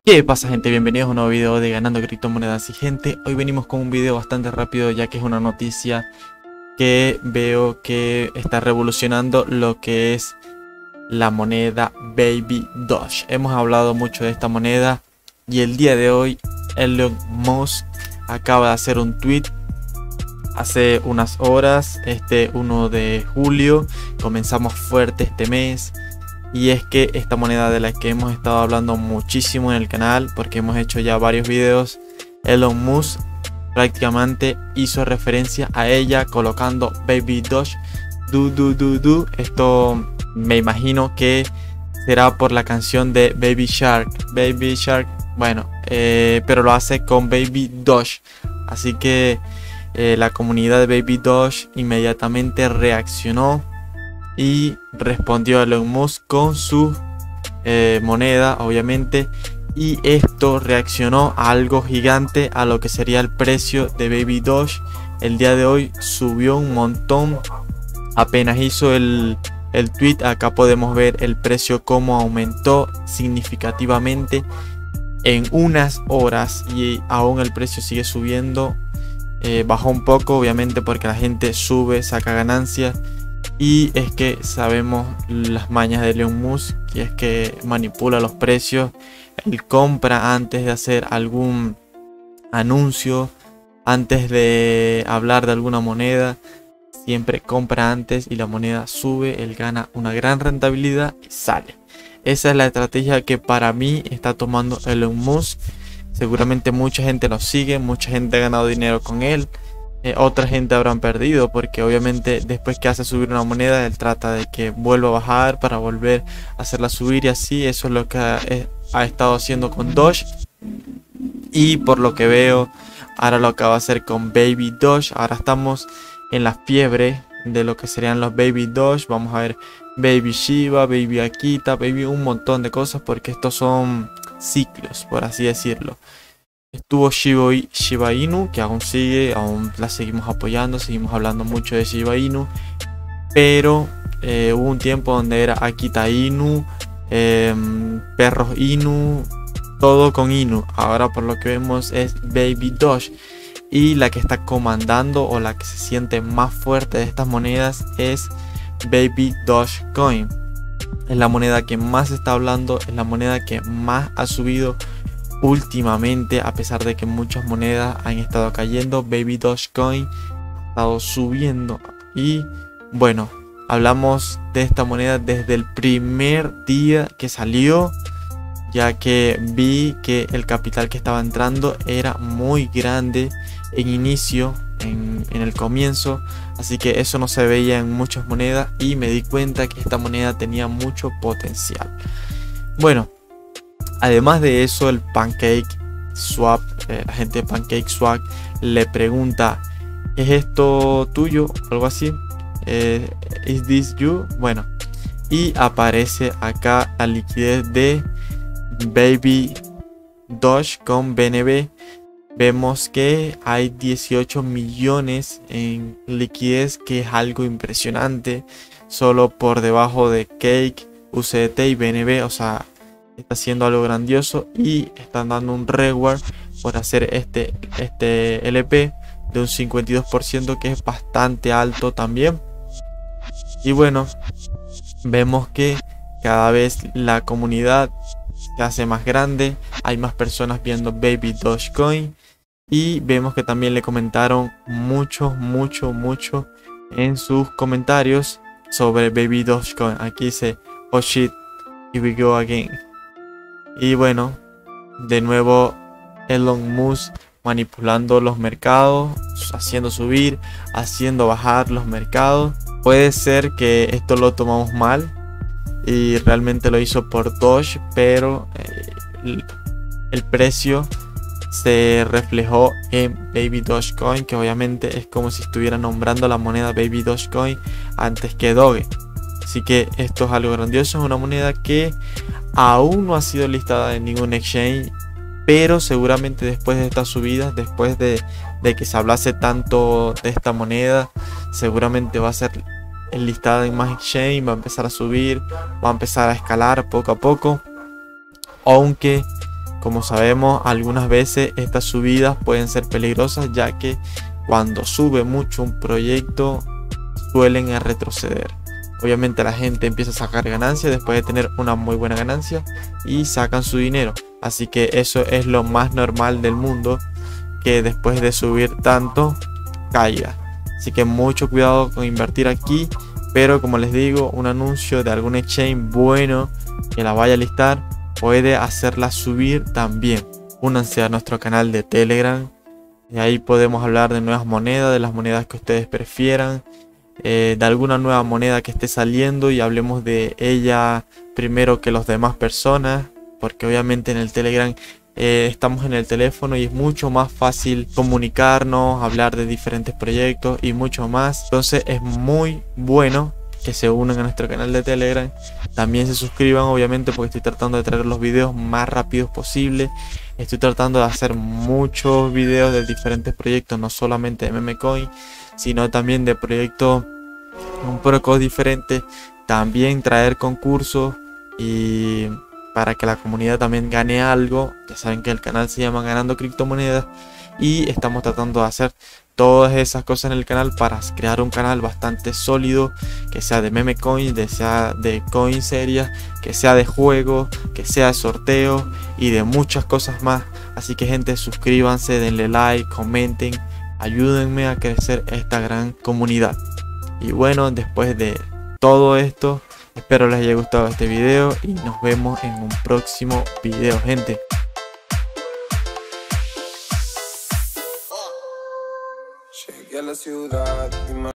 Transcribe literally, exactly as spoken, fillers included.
¿Qué pasa, gente? Bienvenidos a un nuevo video de Ganando Criptomonedas. Y gente, hoy venimos con un video bastante rápido, ya que es una noticia que veo que está revolucionando lo que es la moneda Baby Doge. Hemos hablado mucho de esta moneda y el día de hoy Elon Musk acaba de hacer un tweet hace unas horas, este uno de julio. Comenzamos fuerte este mes. Y es que esta moneda, de la que hemos estado hablando muchísimo en el canal, porque hemos hecho ya varios videos, Elon Musk prácticamente hizo referencia a ella colocando Baby Doge du du du du. Esto me imagino que será por la canción de Baby Shark, Baby Shark, bueno, eh, pero lo hace con Baby Doge. Así que eh, la comunidad de Baby Doge inmediatamente reaccionó y respondió a Elon Musk con su eh, moneda, obviamente, y esto reaccionó a algo gigante, a lo que sería el precio de Baby Doge. El día de hoy subió un montón. Apenas hizo el, el tweet, acá podemos ver el precio cómo aumentó significativamente en unas horas, y aún el precio sigue subiendo. Eh, bajó un poco, obviamente, porque la gente sube, saca ganancias. Y es que sabemos las mañas de Elon Musk, y es que manipula los precios. Él compra antes de hacer algún anuncio, antes de hablar de alguna moneda. Siempre compra antes y la moneda sube, él gana una gran rentabilidad y sale. Esa es la estrategia que para mí está tomando Elon Musk. Seguramente mucha gente lo sigue, mucha gente ha ganado dinero con él. Eh, otra gente habrán perdido, porque obviamente después que hace subir una moneda, él trata de que vuelva a bajar para volver a hacerla subir, y así. Eso es lo que ha, eh, ha estado haciendo con Doge, y por lo que veo ahora lo acaba de hacer con Baby Doge. Ahora estamos en la fiebre de lo que serían los Baby Doge. Vamos a ver Baby Shiba, Baby Akita, Baby un montón de cosas, porque estos son ciclos, por así decirlo. Estuvo Shiba, Shiba Inu, que aún sigue, aún la seguimos apoyando, seguimos hablando mucho de Shiba Inu. Pero eh, hubo un tiempo donde era Akita Inu, eh, perros Inu, todo con Inu. Ahora por lo que vemos es Baby Doge. Y la que está comandando, o la que se siente más fuerte de estas monedas, es Baby Doge Coin. Es la moneda que más se está hablando, es la moneda que más ha subido últimamente, a pesar de que muchas monedas han estado cayendo. Baby Dogecoin ha estado subiendo. Y bueno, hablamos de esta moneda desde el primer día que salió, ya que vi que el capital que estaba entrando era muy grande en inicio, en, en el comienzo, así que eso no se veía en muchas monedas, y me di cuenta que esta moneda tenía mucho potencial. Bueno, además de eso, el Pancake Swap, eh, la gente de Pancake Swap le pregunta: ¿es esto tuyo? Algo así. Eh, ¿Is this you? Bueno, y aparece acá la liquidez de Baby Doge con B N B. Vemos que hay dieciocho millones en liquidez, que es algo impresionante, solo por debajo de Cake, U S D T y B N B. O sea, está haciendo algo grandioso, y están dando un reward por hacer este, este L P de un cincuenta y dos por ciento, que es bastante alto también. Y bueno, vemos que cada vez la comunidad se hace más grande, hay más personas viendo Baby Dogecoin, y vemos que también le comentaron mucho, mucho, mucho en sus comentarios sobre Baby Dogecoin. Aquí dice: oh shit, here we go again. Y bueno, de nuevo Elon Musk manipulando los mercados, haciendo subir, haciendo bajar los mercados. Puede ser que esto lo tomamos mal y realmente lo hizo por Doge, pero eh, el, el precio se reflejó en Baby Dogecoin, que obviamente es como si estuviera nombrando la moneda Baby Dogecoin antes que Doge. Así que esto es algo grandioso. Es una moneda que aún no ha sido listada en ningún exchange, pero seguramente después de estas subidas, después de, de que se hablase tanto de esta moneda, seguramente va a ser listada en más exchange, va a empezar a subir, va a empezar a escalar poco a poco. Aunque Como sabemos, algunas veces estas subidas pueden ser peligrosas, ya que cuando sube mucho un proyecto suelen retroceder. Obviamente la gente empieza a sacar ganancias después de tener una muy buena ganancia y sacan su dinero. Así que eso es lo más normal del mundo, que después de subir tanto caiga. Así que mucho cuidado con invertir aquí. Pero como les digo, un anuncio de algún exchange bueno que la vaya a listar puede hacerla subir también. Únanse a nuestro canal de Telegram y ahí podemos hablar de nuevas monedas, de las monedas que ustedes prefieran, eh, de alguna nueva moneda que esté saliendo y hablemos de ella primero que las demás personas, porque obviamente en el Telegram eh, estamos en el teléfono y es mucho más fácil comunicarnos, hablar de diferentes proyectos y mucho más. Entonces es muy bueno que se unan a nuestro canal de Telegram. También se suscriban, obviamente, porque estoy tratando de traer los videos más rápidos posible. Estoy tratando de hacer muchos videos de diferentes proyectos, no solamente de memecoin, sino también de proyectos un poco diferentes. También traer concursos y para que la comunidad también gane algo. Ya saben que el canal se llama Ganando Criptomonedas y estamos tratando de hacer todas esas cosas en el canal para crear un canal bastante sólido, que sea de meme coin, que sea de coin serias, que sea de juegos, que sea de sorteos y de muchas cosas más. Así que gente, suscríbanse, denle like, comenten, ayúdenme a crecer esta gran comunidad. Y bueno, después de todo esto, espero les haya gustado este video y nos vemos en un próximo video, gente. Llegué a la ciudad y me